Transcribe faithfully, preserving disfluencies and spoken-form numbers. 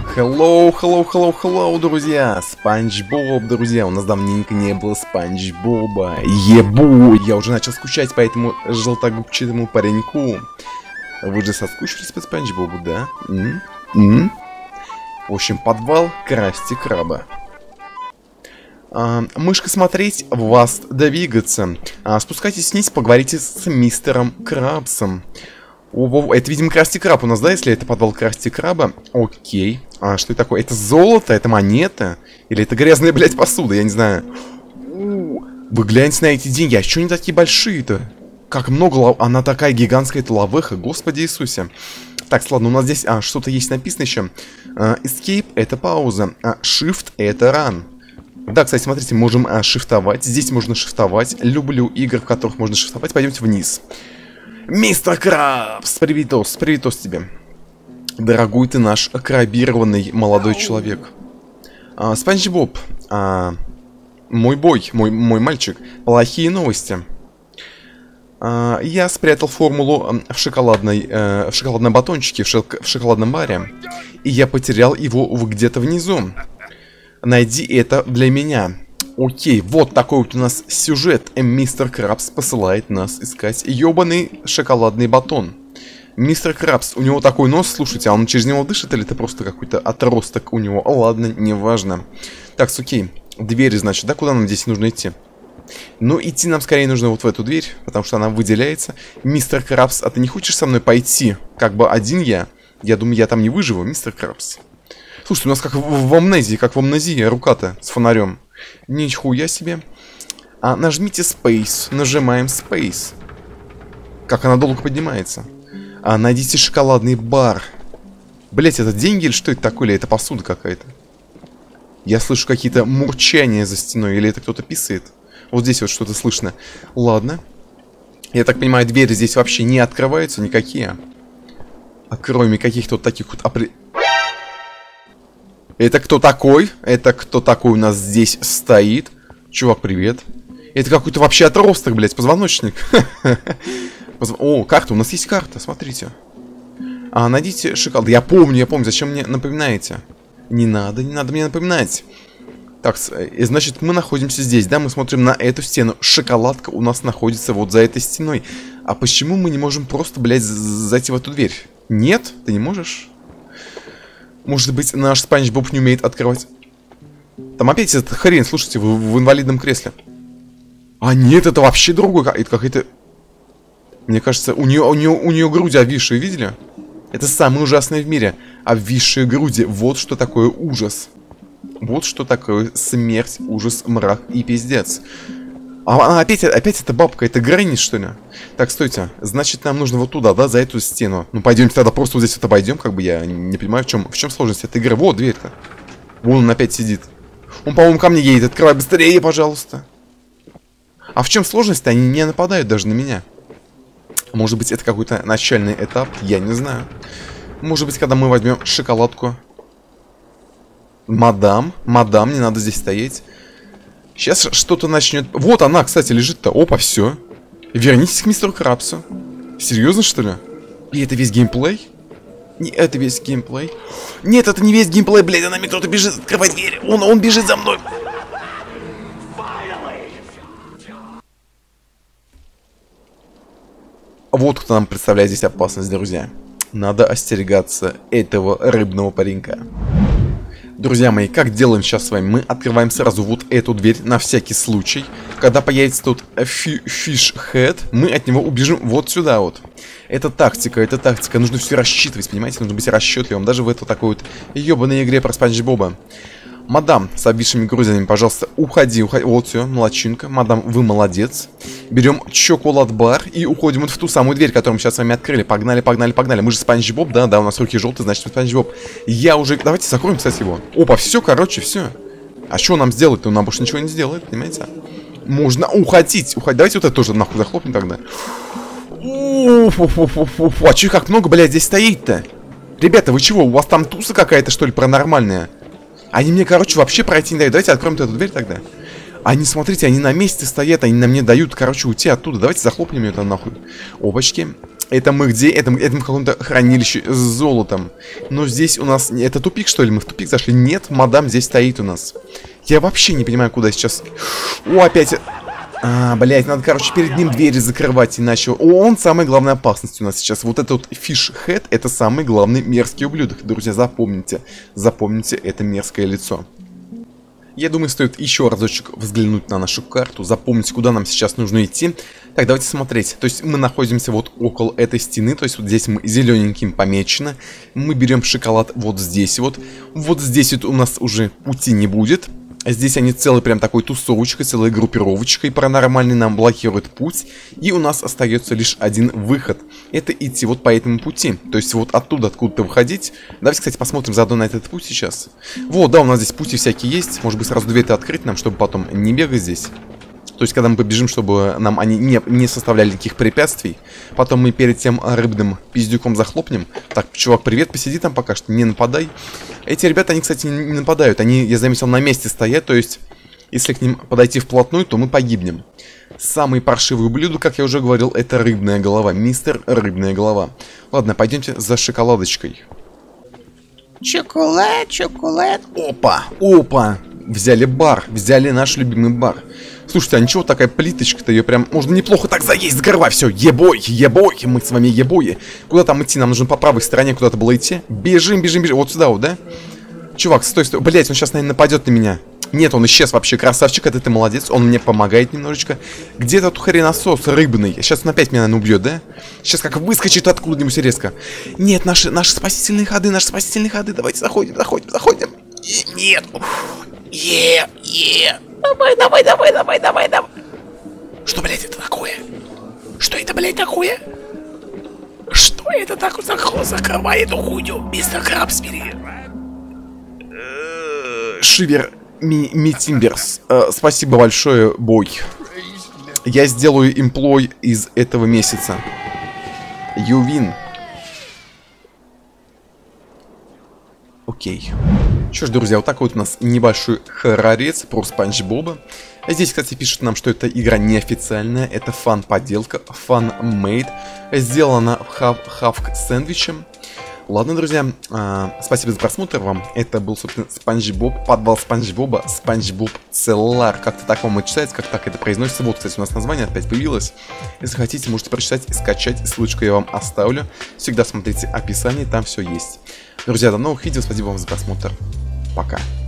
Hello, hello, hello, hello, друзья! Спанч Боб, друзья, у нас давненько не было Спанч Боба. Ебу! Я уже начал скучать по этому желтогубчатому пареньку. Вы же соскучились по Спанч Бобу, да? М? М? В общем, подвал Красти Краба. А, мышка смотреть, вас двигаться. А, спускайтесь вниз, поговорите с мистером Крабсом. О, это, видимо, Красти Краб у нас, да, если это подвал Красти Краба? Окей. А что это такое? Это золото? Это монета? Или это грязная, блядь, посуда? Я не знаю. Вы гляньте на эти деньги. А что они такие большие-то? Как много лав... Она такая гигантская, это лавеха. Господи Иисусе. Так, ладно, у нас здесь а, что-то есть написано еще. А, escape — это пауза. А, shift — это run. Да, кстати, смотрите, можем а, шифтовать. Здесь можно шифтовать. Люблю игры, в которых можно шифтовать. Пойдемте вниз. Мистер Крабс! Привитос, привитос тебе. Дорогой ты наш крабированный молодой человек. а, Спанч Боб, а, мой бой, мой, мой мальчик. Плохие новости. а, Я спрятал формулу в шоколадной э, в шоколадном батончике, в, шок, в шоколадном баре. И я потерял его где-то внизу. Найди это для меня. Окей, вот такой вот у нас сюжет. Мистер Крабс посылает нас искать ёбаный шоколадный батон. Мистер Крабс, у него такой нос, слушайте, а он через него дышит или это просто какой-то отросток у него? Ладно, неважно. Так, окей, двери, значит, да, куда нам здесь нужно идти? Ну, идти нам скорее нужно вот в эту дверь, потому что она выделяется. Мистер Крабс, а ты не хочешь со мной пойти? Как бы один я? Я думаю, я там не выживу, мистер Крабс. Слушайте, у нас как в, в амнезии, как в амнезии, рука-то с фонарем. Ничего себе. А, нажмите Space. Нажимаем Space. Как она долго поднимается. А, найдите шоколадный бар. Блять, это деньги или что это такое? Или это посуда какая-то? Я слышу какие-то мурчания за стеной. Или это кто-то писает? Вот здесь вот что-то слышно. Ладно. Я так понимаю, двери здесь вообще не открываются никакие. А кроме каких-то вот таких вот... Апри... Это кто такой? Это кто такой у нас здесь стоит? Чувак, привет. Это какой-то вообще отросток, блядь, позвоночник. О, карта, у нас есть карта, смотрите. А, найдите шоколад. Я помню, я помню, зачем мне напоминаете? Не надо, не надо мне напоминать. Так, значит, мы находимся здесь, да? Мы смотрим на эту стену. Шоколадка у нас находится вот за этой стеной. А почему мы не можем просто, блядь, зайти в эту дверь? Нет? Ты не можешь? Может быть, наш Спанч Боб не умеет открывать. Там опять эта хрень, слушайте, в, в инвалидном кресле. А нет, это вообще другой. Это какая-то... Мне кажется, у нее, у нее, у нее груди обвисшие, видели? Это самое ужасное в мире. Обвисшие груди. Вот что такое ужас. Вот что такое смерть, ужас, мрак и пиздец. А, а опять, опять эта бабка, это Грэнни, что ли? Так, стойте. Значит, нам нужно вот туда, да, за эту стену. Ну, пойдемте тогда просто вот здесь вот обойдем, как бы я не понимаю, в чем, в чем сложность этой игры. Вот дверь-то. Вон он опять сидит. Он, по-моему, ко мне едет. Открывай быстрее, пожалуйста. А в чем сложность-то? Они не нападают даже на меня. Может быть, это какой-то начальный этап? Я не знаю. Может быть, когда мы возьмем шоколадку. Мадам, мадам, не надо здесь стоять. Сейчас что-то начнет... Вот она, кстати, лежит-то. Опа, все. Вернитесь к мистеру Крабсу. Серьезно, что ли? И это весь геймплей? Не, это весь геймплей. Нет, это не весь геймплей, блядь. За нами кто-то бежит, открывать дверь. Он, он бежит за мной. Вот кто нам представляет здесь опасность, друзья. Надо остерегаться этого рыбного паренька. Друзья мои, как делаем сейчас с вами? Мы открываем сразу вот эту дверь на всякий случай. Когда появится тут фиш-хед, мы от него убежим вот сюда вот. Это тактика, это тактика. Нужно все рассчитывать, понимаете? Нужно быть расчетливым. Даже в этой такой вот ебаной игре про Спанч Боба. Мадам, с обвисшими грудями, пожалуйста, уходи, уходи. Вот все, молодчинка. Мадам, вы молодец. Берем чоколад-бар и уходим вот в ту самую дверь, которую мы сейчас с вами открыли. Погнали, погнали, погнали. Мы же Спанч Боб, да, да, у нас руки желтые, значит, мы Спанч Боб. Я уже... Давайте закроем, кстати, его. Опа, все, короче, все. А что нам сделать-то? Он нам больше ничего не сделает, понимаете? Можно уходить. Уходить. Давайте вот это тоже нахуй захлопнем тогда. Уф-уф-уф-уф. А че как много, блядь, здесь стоит-то? Ребята, вы чего? У вас там туса какая-то, что ли, паранормальная? Они мне, короче, вообще пройти не дают. Давайте откроем эту дверь тогда. Они, смотрите, они на месте стоят, они нам не дают, короче, уйти оттуда. Давайте захлопнем это нахуй. Опачки. Это мы где? Это, это мы в каком-то хранилище с золотом. Но здесь у нас... Это тупик, что ли? Мы в тупик зашли? Нет, мадам здесь стоит у нас. Я вообще не понимаю, куда сейчас... О, опять... А, блядь, надо, короче, перед ним двери закрывать, иначе... О, он самая главная опасность у нас сейчас. Вот этот вот фиш-хэт, это самый главный мерзкий ублюдок. Друзья, запомните. Запомните это мерзкое лицо. Я думаю, стоит еще разочек взглянуть на нашу карту, запомнить, куда нам сейчас нужно идти. Так, давайте смотреть. То есть мы находимся вот около этой стены, то есть вот здесь мы зелененьким помечено. Мы берем шоколад вот здесь вот. Вот здесь вот у нас уже пути не будет. Здесь они целой прям такой тусовочкой, целой группировочкой паранормальной нам блокируют путь. И у нас остается лишь один выход. Это идти вот по этому пути. То есть вот оттуда, откуда-то выходить. Давайте, кстати, посмотрим заодно на этот путь сейчас. Вот, да, у нас здесь пути всякие есть. Может быть, сразу дверь-то открыть нам, чтобы потом не бегать здесь. То есть, когда мы побежим, чтобы нам они не, не составляли никаких препятствий. Потом мы перед тем рыбным пиздюком захлопнем. Так, чувак, привет, посиди там пока что, не нападай. Эти ребята, они, кстати, не нападают. Они, я заметил, на месте стоят. То есть, если к ним подойти вплотную, то мы погибнем. Самый паршивый ублюдок, как я уже говорил, это рыбная голова. Мистер Рыбная голова. Ладно, пойдемте за шоколадочкой. Чоколад, чоколад. Опа, опа. Взяли бар, взяли наш любимый бар. Слушайте, а ничего, такая плиточка-то, ее прям можно неплохо так заесть, закрывай, все, ебой, ебой, мы с вами ебои. Куда там идти, нам нужно по правой стороне куда-то было идти. Бежим, бежим, бежим, вот сюда вот, да? Чувак, стой, стой, блять, он сейчас, наверное, нападет на меня. Нет, он исчез вообще, красавчик, это ты молодец, он мне помогает немножечко. Где этот хреносос рыбный? Сейчас он опять меня, наверное, убьет, да? Сейчас как выскочит откуда-нибудь резко. Нет, наши, наши спасительные ходы, наши спасительные ходы, давайте заходим, заходим, заходим. Нет, е, е. Давай, давай, давай, давай, давай, давай. Что, блядь, это такое? Что это, блядь, такое? Что это такое? Закрывай эту хуйню, мистер Крабс, бери. Шивер ми, Митимберс. Э, спасибо большое, бой. Я сделаю имплой из этого месяца. You win. Окей. Что ж, друзья, вот такой вот у нас небольшой хоррорец про Спанч Боба. Здесь, кстати, пишут нам, что эта игра неофициальная, это фан-поделка, фан-мейд, сделана в хавк сэндвичем. Ладно, друзья, э, спасибо за просмотр вам. Это был, собственно, Спанч Боб, подвал Спанч Боба, Спанч Боб Целлар. Как-то так вам это читается, как так это произносится. Вот, кстати, у нас название опять появилось. Если хотите, можете прочитать и скачать. Ссылочку я вам оставлю. Всегда смотрите описание, там все есть. Друзья, до новых видео. Спасибо вам за просмотр. Пока.